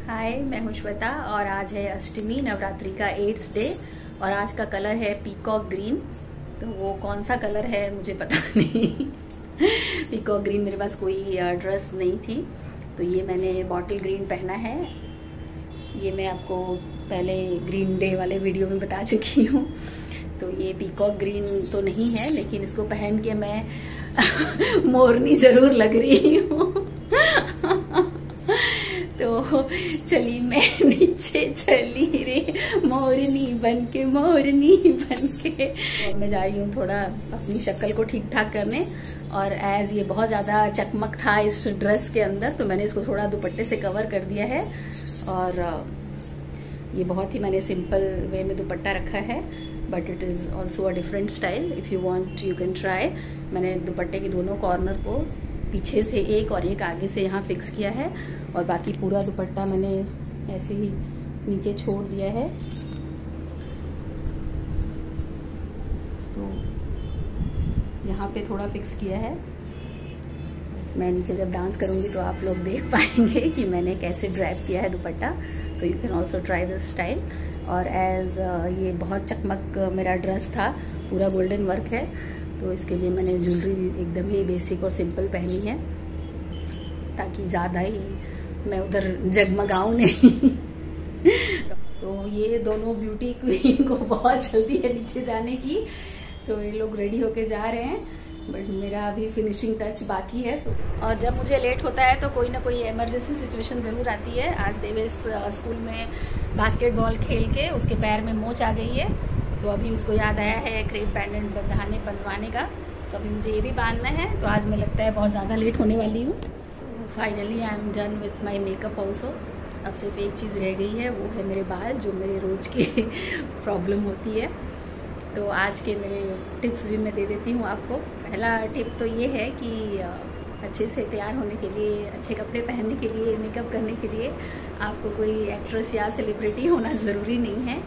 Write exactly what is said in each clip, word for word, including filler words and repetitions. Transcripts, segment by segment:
हाय, मैं हूं श्वेता और आज है अष्टमी नवरात्रि का एट्थ डे और आज का कलर है पीकॉक ग्रीन। तो वो कौन सा कलर है मुझे पता नहीं। पीकॉक ग्रीन मेरे पास कोई ड्रेस नहीं थी तो ये मैंने बॉटल ग्रीन पहना है। ये मैं आपको पहले ग्रीन डे वाले वीडियो में बता चुकी हूँ। तो ये पीकॉक ग्रीन तो नहीं है, लेकिन इसको पहन के मैं मोरनी ज़रूर लग रही हूँ। तो चली मैं नीचे चली रे मोरनी बन के मोरनी बन के। और मैं जा रही हूँ थोड़ा अपनी शक्ल को ठीक ठाक करने, और एज ये बहुत ज़्यादा चकमक था इस ड्रेस के अंदर तो मैंने इसको थोड़ा दुपट्टे से कवर कर दिया है। और ये बहुत ही मैंने सिंपल वे में दुपट्टा रखा है, but it is also a different style. If you want you can try. मैंने दुपट्टे के दोनों कॉर्नर को पीछे से एक और एक आगे से यहाँ फिक्स किया है, और बाकी पूरा दुपट्टा मैंने ऐसे ही नीचे छोड़ दिया है। तो यहाँ पे थोड़ा फिक्स किया है। मैं नीचे जब डांस करूँगी तो आप लोग देख पाएंगे कि मैंने कैसे ड्रैप किया है dupatta. So you can also try this style. और एज ये बहुत चकमक मेरा ड्रेस था, पूरा गोल्डन वर्क है, तो इसके लिए मैंने ज्वेलरी एकदम ही बेसिक और सिंपल पहनी है ताकि ज़्यादा ही मैं उधर जगमगाऊँ नहीं। तो ये दोनों ब्यूटी क्वीन को बहुत जल्दी है नीचे जाने की, तो ये लोग रेडी होके जा रहे हैं, बट मेरा अभी फिनिशिंग टच बाकी है। और जब मुझे लेट होता है तो कोई ना कोई इमरजेंसी सिचुएशन ज़रूर आती है। आज देवेश स्कूल में बास्केटबॉल खेल के उसके पैर में मोच आ गई है, तो अभी उसको याद आया है क्रेप पेंडेंट बंधाने बनवाने का, तो अभी मुझे ये भी बांधना है। तो आज मैं लगता है बहुत ज़्यादा लेट होने वाली हूँ। So finally I am done with my makeup also. अब सिर्फ एक चीज़ रह गई है, वो है मेरे बाल, जो मेरे रोज़ की प्रॉब्लम होती है। तो आज के मेरे टिप्स भी मैं दे देती हूँ आपको। पहला टिप तो ये है कि अच्छे से तैयार होने के लिए, अच्छे कपड़े पहनने के लिए, मेकअप करने के लिए आपको कोई एक्ट्रेस या सेलिब्रिटी होना ज़रूरी नहीं है।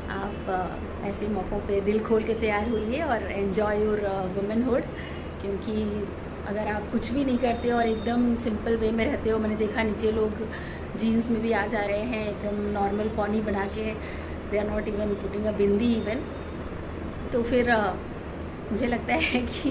आप ऐसे मौक़ों पे दिल खोल के तैयार होइए और एन्जॉय योर वुमेनहुड। क्योंकि अगर आप कुछ भी नहीं करते और एकदम सिंपल वे में रहते हो, मैंने देखा नीचे लोग जीन्स में भी आ जा रहे हैं एकदम नॉर्मल पॉनी बना के, they are not even putting a bindi even. तो फिर uh, मुझे लगता है कि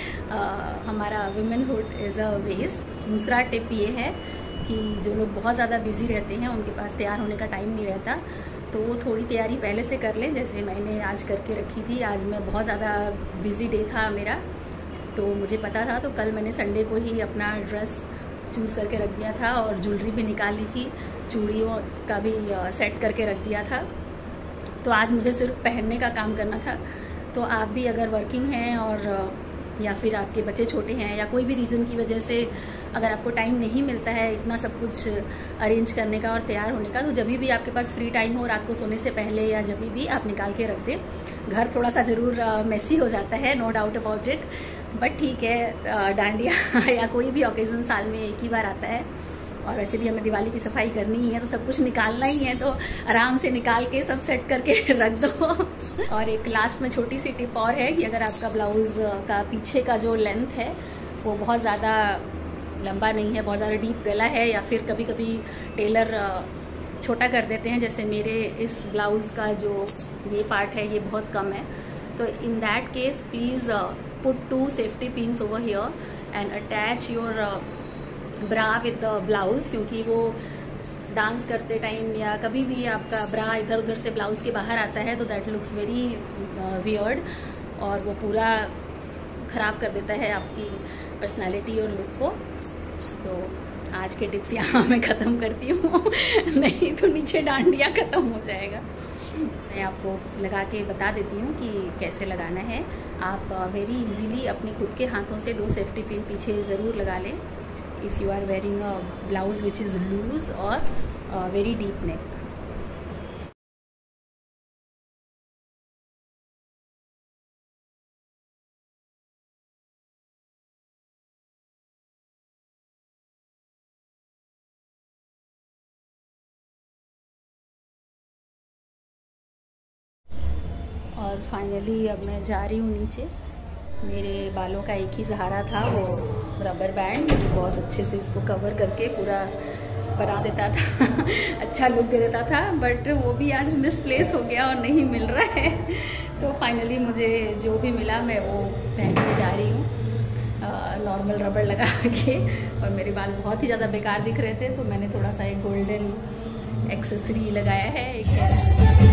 uh, हमारा वुमेनहुड इज़ अ वेस्ट। दूसरा टिप ये है कि जो लोग बहुत ज़्यादा बिजी रहते हैं, उनके पास तैयार होने का टाइम नहीं रहता, तो वो थोड़ी तैयारी पहले से कर लें, जैसे मैंने आज करके रखी थी। आज मैं बहुत ज़्यादा बिजी डे था मेरा, तो मुझे पता था, तो कल मैंने संडे को ही अपना ड्रेस चूज़ करके रख दिया था और ज्वेलरी भी निकाल ली थी, चूड़ियों का भी सेट करके रख दिया था। तो आज मुझे सिर्फ पहनने का काम करना था। तो आप भी अगर वर्किंग हैं और या फिर आपके बच्चे छोटे हैं या कोई भी रीज़न की वजह से अगर आपको टाइम नहीं मिलता है इतना सब कुछ अरेंज करने का और तैयार होने का, तो जब भी आपके पास फ्री टाइम हो, रात को सोने से पहले या जब भी आप निकाल के रख दें। घर थोड़ा सा ज़रूर मेसी हो जाता है, no doubt about it, but ठीक है, डांडिया या कोई भी ओकेज़न साल में एक ही बार आता है, और वैसे भी हमें दिवाली की सफाई करनी ही है, तो सब कुछ निकालना ही है, तो आराम से निकाल के सब सेट करके रख दो। और एक लास्ट में छोटी सी टिप और है कि अगर आपका ब्लाउज़ का पीछे का जो लेंथ है वो बहुत ज़्यादा लंबा नहीं है, बहुत ज़्यादा डीप गला है, या फिर कभी कभी टेलर छोटा कर देते हैं, जैसे मेरे इस ब्लाउज़ का जो ये पार्ट है ये बहुत कम है, तो in that case please put two safety pins over here and attach your bra with the blouse. क्योंकि वो डांस करते टाइम या कभी भी आपका ब्रा इधर उधर से ब्लाउज़ के बाहर आता है तो दैट लुक्स वेरी वियर्ड, और वो पूरा ख़राब कर देता है आपकी पर्सनालिटी और लुक को। तो आज के टिप्स यहाँ मैं ख़त्म करती हूँ, नहीं तो नीचे डांडिया ख़त्म हो जाएगा। मैं आपको लगा के बता देती हूँ कि कैसे लगाना है। आप वेरी इजीली अपने खुद के हाथों से दो सेफ्टी पिन पीछे ज़रूर लगा लें if you are wearing a blouse which is loose or a very deep neck. और फाइनली अब मैं जा रही हूँ नीचे। मेरे बालों का एक ही सहारा था, वो रबर बैंड, बहुत अच्छे से इसको कवर करके पूरा बना देता था अच्छा लुक दे देता था, बट वो भी आज मिसप्लेस हो गया और नहीं मिल रहा है। तो फाइनली मुझे जो भी मिला मैं वो पहन के जा रही हूँ, नॉर्मल रबड़ लगा के। और मेरे बाल बहुत ही ज़्यादा बेकार दिख रहे थे, तो मैंने थोड़ा सा एक गोल्डन एक्सेसरी लगाया है, एक hair accessory.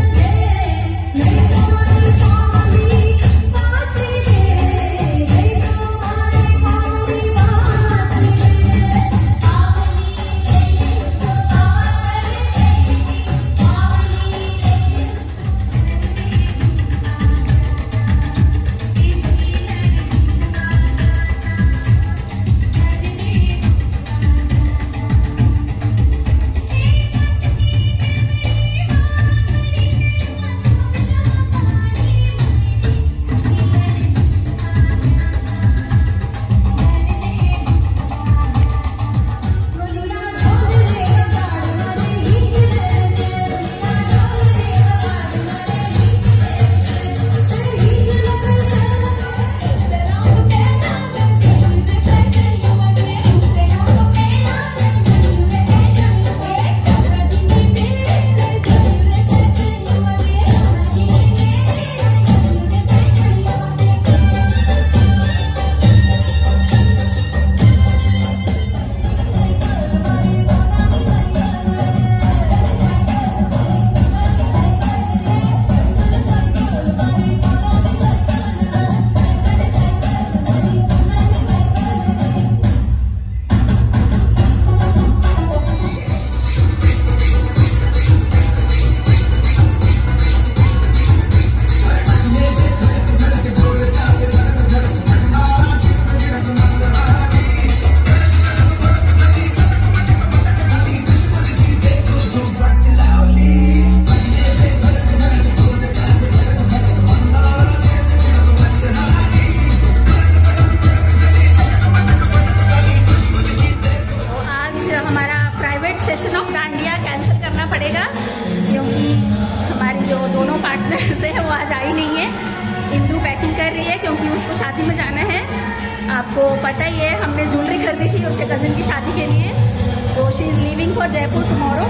Session of dandiya cancel करना पड़ेगा, क्योंकि हमारी जो दोनों पार्टनर्स हैं वो आज आई नहीं है। इंदू पैकिंग कर रही है क्योंकि उसको शादी में जाना है। आपको पता ही है, हमने ज्वेलरी खरीदी थी उसके कज़न की शादी के लिए, तो she is leaving for Jaipur tomorrow.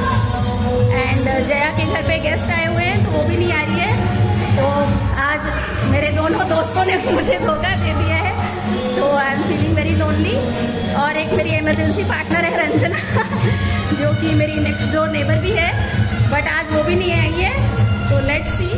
And Jaya के घर पे गेस्ट आए हुए हैं, तो वो भी नहीं आ रही है। तो आज मेरे दोनों दोस्तों ने मुझे धोखा दे दिया है, तो I am feeling very lonely. और एक मेरी इमरजेंसी पार्टनर है रंजना जो कि मेरी नेक्स्ट डोर नेबर भी है, बट आज वो भी नहीं आई है। तो लेट्स सी।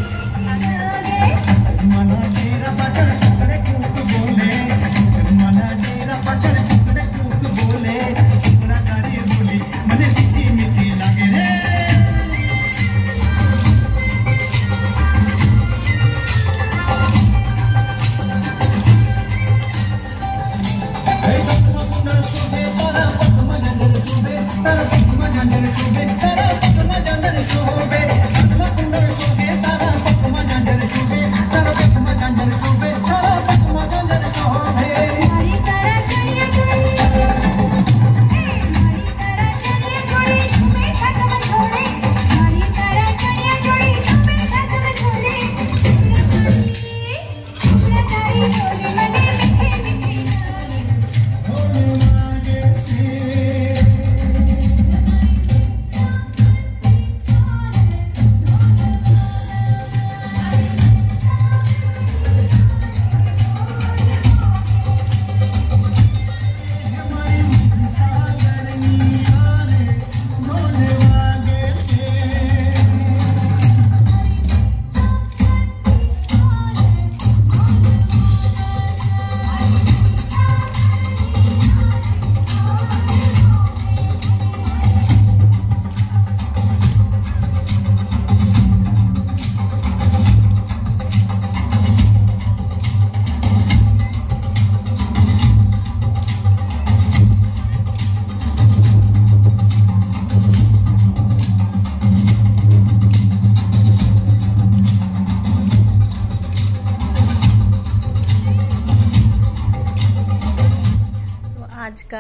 आज का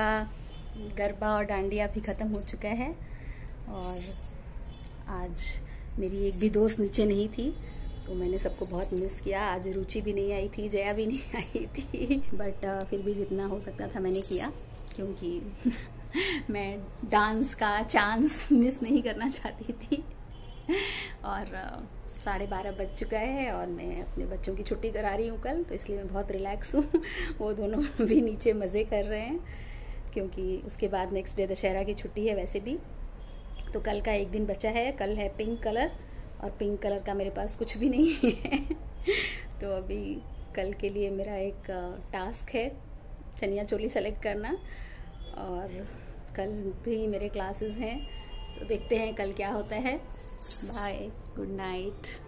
गरबा और डांडिया भी ख़त्म हो चुका है, और आज मेरी एक भी दोस्त नीचे नहीं थी, तो मैंने सबको बहुत मिस किया। आज रुचि भी नहीं आई थी, जया भी नहीं आई थी, बट फिर भी जितना हो सकता था मैंने किया, क्योंकि मैं डांस का चांस मिस नहीं करना चाहती थी। और साढ़े बारह बज चुका है और मैं अपने बच्चों की छुट्टी करा रही हूँ कल, तो इसलिए मैं बहुत रिलैक्स हूँ। वो दोनों भी नीचे मज़े कर रहे हैं, क्योंकि उसके बाद नेक्स्ट डे दशहरा की छुट्टी है वैसे भी। तो कल का एक दिन बचा है, कल है पिंक कलर, और पिंक कलर का मेरे पास कुछ भी नहीं है। तो अभी कल के लिए मेरा एक टास्क है चनिया चोली सेलेक्ट करना, और कल भी मेरे क्लासेस हैं, तो देखते हैं कल क्या होता है। Bye, good night.